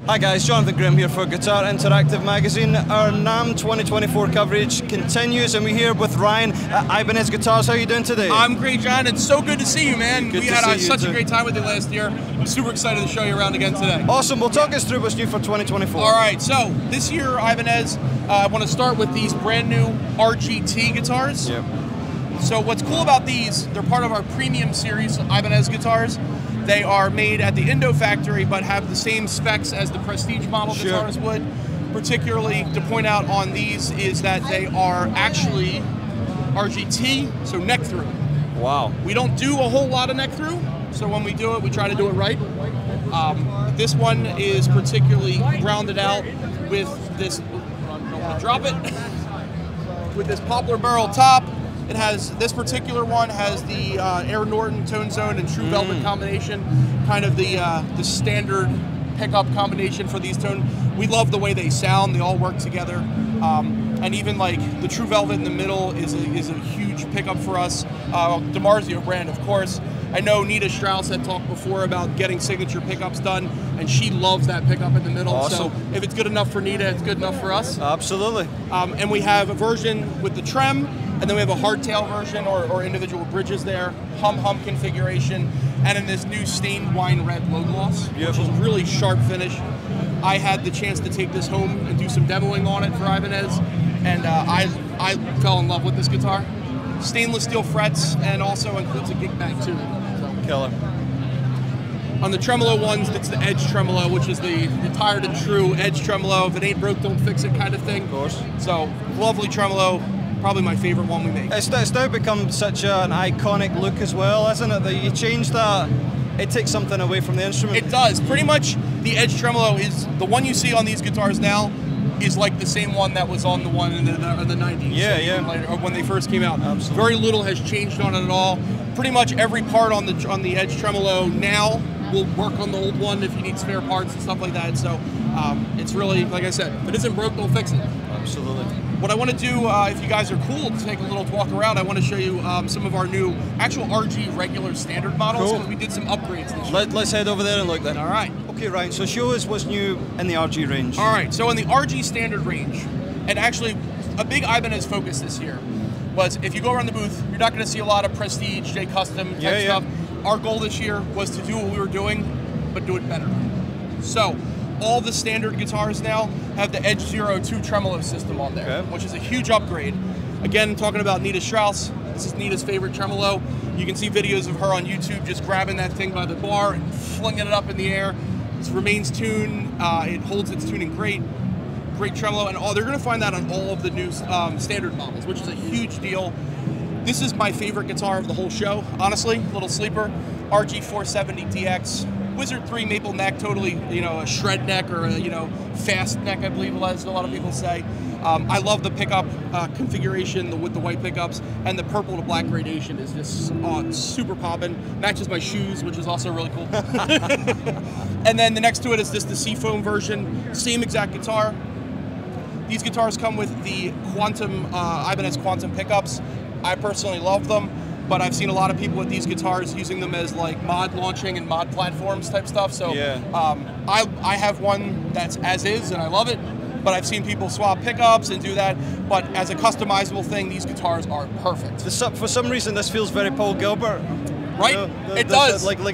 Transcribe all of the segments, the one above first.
Hi guys, Jonathan Graham here for Guitar Interactive Magazine. Our NAMM 2024 coverage continues and we're here with Ryan at Ibanez Guitars. How are you doing today? I'm great, John. It's so good to see you, man. Good we to had see you such too. a great time with you last year. I'm super excited to show you around again today. Awesome. Well, talk us through what's new for 2024. All right, so this year, Ibanez, I want to start with these brand new RGT guitars. Yep. So what's cool about these, they're part of our premium series Ibanez guitars. They are made at the Indo factory, but have the same specs as the Prestige model guitars would. Particularly to point out on these is that they are actually RGT, so neck through. Wow. We don't do a whole lot of neck through, so when we do it, we try to do it right. This one is particularly rounded out with this, don't want to drop it, with this poplar burl top. It has, this particular one has the Air Norton Tone Zone and True Velvet combination, kind of the standard pickup combination for these tone. We love the way they sound, they all work together. And even like the True Velvet in the middle is a huge pickup for us. DiMarzio brand, of course. I know Nita Strauss had talked before about getting signature pickups done, and she loves that pickup in the middle. Awesome. So if it's good enough for Nita, it's good enough for us. Absolutely. And we have a version with the trem, and then we have a hardtail version or individual bridges there, hum configuration, and in this new stained wine red low gloss, Beautiful. which is a really sharp finish. I had the chance to take this home and do some demoing on it for Ibanez, and I fell in love with this guitar. Stainless steel frets, and also includes a gig bag too. So. Killer. On the tremolo ones, it's the Edge tremolo, which is the tired and true Edge tremolo. If it ain't broke, don't fix it kind of thing. Of course. So, lovely tremolo. Probably my favorite one we make. It's now become such an iconic look as well, isn't it? That you change that, it takes something away from the instrument. It does. Pretty much the Edge tremolo is the one you see on these guitars now is like the same one that was on the one in the 90s. Yeah, so yeah. Later, or when they first came out. Absolutely. Very little has changed on it at all. Pretty much every part on the Edge tremolo now will work on the old one if you need spare parts and stuff like that. So it's really, like I said, if it isn't broke, don't fix it. Absolutely. What I want to do, if you guys are cool to take a little walk around, I want to show you some of our new actual RG regular standard models, because we did some upgrades this year. Let's head over there and look then. All right. Okay, Ryan, so show us what's new in the RG range. All right, so in the RG standard range, and actually a big Ibanez focus this year was if you go around the booth, you're not going to see a lot of Prestige, J Custom type stuff. Our goal this year was to do what we were doing, but do it better. So all the standard guitars now have the Edge 02 tremolo system on there, which is a huge upgrade. Again, talking about Nita Strauss, this is Nita's favorite tremolo. You can see videos of her on YouTube just grabbing that thing by the bar and flinging it up in the air. It remains tuned, it holds its tuning great tremolo, and they're going to find that on all of the new standard models, which is a huge deal. This is my favorite guitar of the whole show, honestly, little sleeper. RG 470 DX. Wizard 3 maple neck, totally, a shred neck or a, fast neck, I believe, as a lot of people say. I love the pickup configuration with the white pickups, and the purple to black gradation is just super poppin'. Matches my shoes, which is also really cool. And then the next to it is just the Seafoam version, same exact guitar. These guitars come with the Quantum, Ibanez Quantum pickups. I personally love them. But I've seen a lot of people with these guitars using them as like mod launching and mod platforms type stuff. So I have one that's as is and I love it. But I've seen people swap pickups and do that. But as a customizable thing, these guitars are perfect. For some reason, this feels very Paul Gilbert. Right? It does. Like the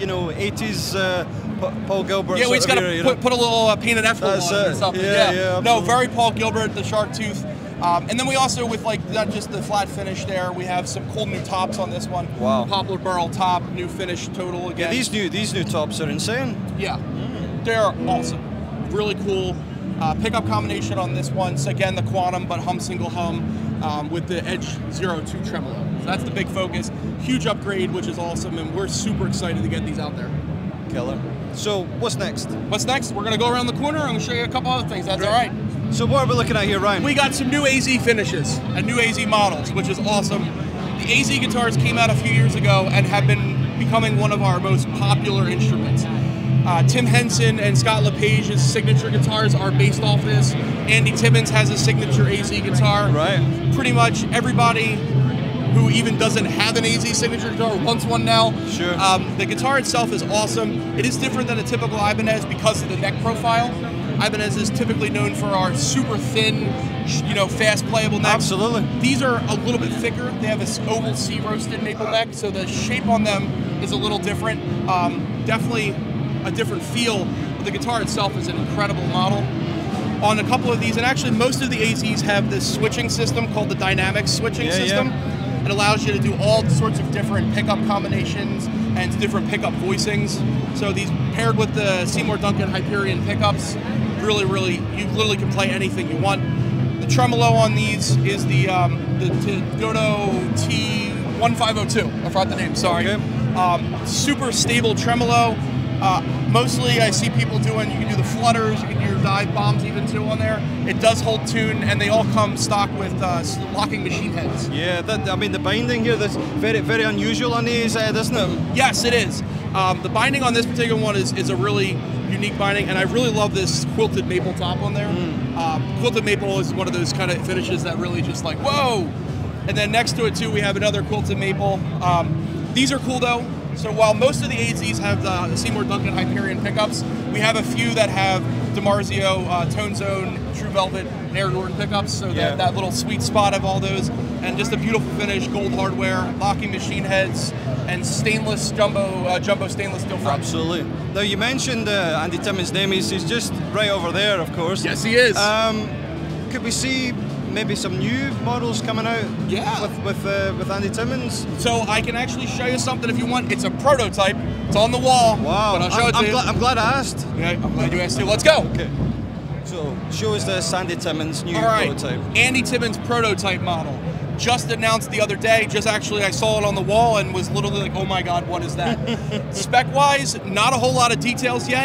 80s Paul Gilbert. Yeah, we just got to put a little painted F on it or something. Yeah, no, very Paul Gilbert, the shark tooth. And then we also, with like not just the flat finish there, we have some cool new tops on this one. Wow. Poplar burl top, new finish total again. Yeah, these new tops are insane. Yeah, they're awesome. Really cool. Pickup combination on this one. So again, the Quantum, but hum single hum with the Edge 02 tremolo. So that's the big focus. Huge upgrade, which is awesome, and we're super excited to get these out there. Killer. So what's next? What's next? We're gonna go around the corner. I'm gonna show you a couple other things. That's all right. So what are we looking at here, Ryan? We got some new AZ finishes and new AZ models, which is awesome. The AZ guitars came out a few years ago and have been becoming one of our most popular instruments. Tim Henson and Scott LePage's signature guitars are based off this. Andy Timmons has a signature AZ guitar. Right. Pretty much everybody who even doesn't have an AZ signature guitar, wants one now. Sure. The guitar itself is awesome. It is different than a typical Ibanez because of the neck profile. Ibanez is typically known for our super thin, fast playable necks. Absolutely. These are a little bit thicker. They have an oval C roasted maple neck, so the shape on them is a little different. Definitely a different feel, but the guitar itself is an incredible model. On a couple of these, and actually most of the AZs have this switching system called the dynamic switching system. Yeah. It allows you to do all sorts of different pickup combinations and different pickup voicings. So these paired with the Seymour Duncan Hyperion pickups, really, you literally can play anything you want. The tremolo on these is the Dodo T1502. I forgot the name, sorry. Okay. Super stable tremolo. Mostly I see people doing, you can do the flutters, you can do your dive bombs even too on there. It does hold tune, and they all come stock with locking machine heads. Yeah, I mean the binding here, that's very unusual on these, isn't it? Yes, it is. The binding on this particular one is a really unique binding, and I really love this quilted maple top on there. Quilted maple is one of those kind of finishes that really just like, whoa! And then next to it too, we have another quilted maple. These are cool though. So while most of the AZs have the Seymour Duncan Hyperion pickups, we have a few that have DiMarzio, Tone Zone, True Velvet, and Aaron Norton pickups. So that little sweet spot of all those, and just a beautiful finish, gold hardware, locking machine heads, and stainless jumbo stainless steel fronts. Absolutely. Now you mentioned Andy Timmins' name. He's just right over there, of course. Yes, he is. Could we see maybe some new models coming out with Andy Timmins? So I can actually show you something if you want. It's a prototype. It's on the wall. Wow. But I'll show it to you. I'm glad I asked. Yeah, I'm glad you asked too. Let's go. Okay. So show us this Andy Timmins new prototype. Andy Timmins prototype model. Just announced the other day. I saw it on the wall and was literally like, oh my God, what is that? Spec-wise, not a whole lot of details yet,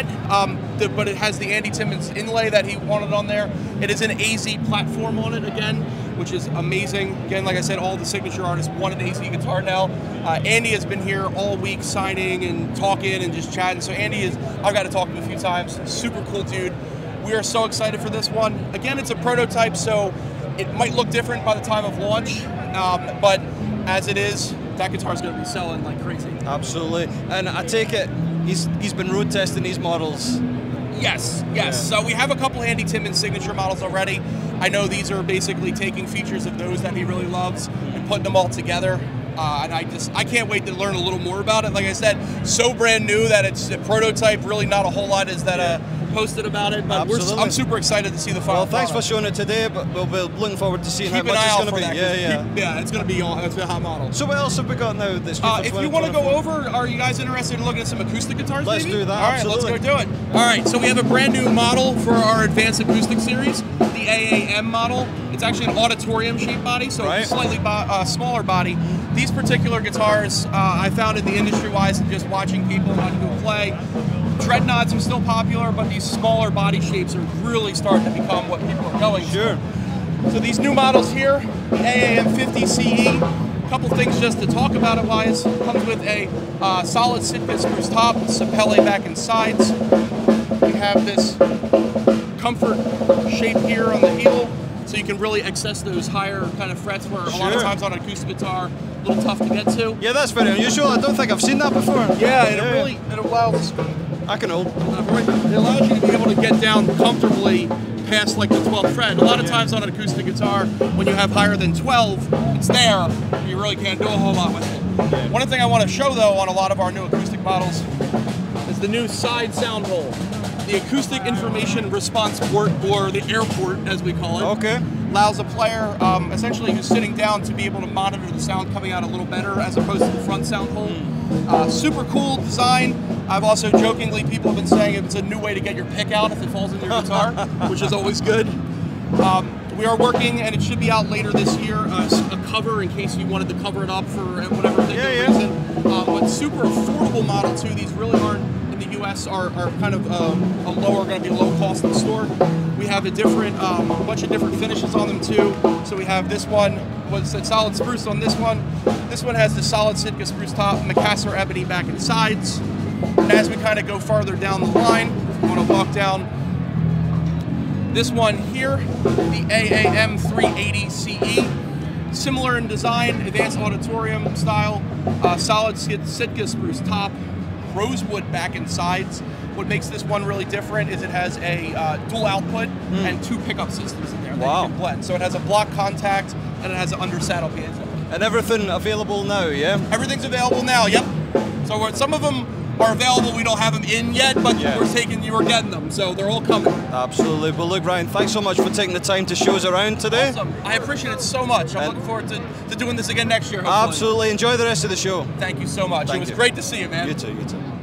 but it has the Andy Timmins inlay that he wanted on there. It is an AZ platform on it again, which is amazing. Again, like I said, all the signature artists want an AZ guitar now. Andy has been here all week signing and talking and just chatting. So I've got to talk to him a few times. Super cool dude. We are so excited for this one. Again, it's a prototype, so it might look different by the time of launch, but as it is, that guitar is going to be selling like crazy. Absolutely. And I take it he's been road testing these models. Yes. Yeah. So we have a couple Andy Timmins signature models already. I know these are basically taking features of those that he really loves and putting them all together. And I can't wait to learn a little more about it. Like I said, so brand new that it's a prototype. Really, not a whole lot is that posted about it. But I'm super excited to see the final. Well, thanks for showing it today. But we'll be looking forward to seeing how much it's going to be. Yeah, it's going to be a hot model. So what else have we got now? That's if you want to go over, are you guys interested in looking at some acoustic guitars? Let's do that. All right, let's go do it. All right, so we have a brand new model for our advanced acoustic series, the AAM model. It's actually an auditorium-shaped body, so a slightly smaller body. These particular guitars, I found in the industry-wise and just watching people play. Dreadnoughts are still popular, but these smaller body shapes are really starting to become what people are going to. So these new models here, AAM 50 CE, a couple things just to talk about it wise. Comes with a solid Sitka spruce top, Sapele back and sides. We have this comfort shape here on the heel, so you can really access those higher kind of frets where a lot of times on an acoustic guitar, a little tough to get to. Yeah, that's very unusual. I don't think I've seen that before. Yeah, it allows. I can hold. It allows you to be able to get down comfortably past like the 12th fret. A lot of times on an acoustic guitar, when you have higher than 12, it's there. You really can't do a whole lot with it. One thing I want to show though on a lot of our new acoustic models is the new side sound hole. The acoustic information response port, or the airport as we call it, allows a player essentially who's sitting down to be able to monitor the sound coming out a little better as opposed to the front sound hole. Super cool design. I've also jokingly, people have been saying it's a new way to get your pick out if it falls into your guitar, which is always good. We are working, and it should be out later this year, a cover in case you wanted to cover it up for whatever reason. But super affordable model too. These really aren't, in the US, are kind of going to be low cost in the store. We have a bunch of different finishes on them too. So we have this one, was a solid spruce on this one. This one has the solid Sitka spruce top, Macassar ebony back and sides. And as we kind of go farther down the line, if you want to walk down, this one here, the AAM 380 CE. Similar in design, advanced auditorium style, solid Sitka spruce top, rosewood back and sides. What makes this one really different is it has a dual output and 2 pickup systems in there that you can blend. So it has a block contact and it has an under saddle piezo. And everything available now, yeah? Everything's available now, yep. So some of them are available, we don't have them in yet, but we're getting them, so they're all coming. Absolutely. Well, look, Ryan, thanks so much for taking the time to show us around today. Awesome. I appreciate it so much. I'm looking forward to doing this again next year, hopefully. Absolutely. Enjoy the rest of the show. Thank you so much. It was great to see you, man. You too, you too.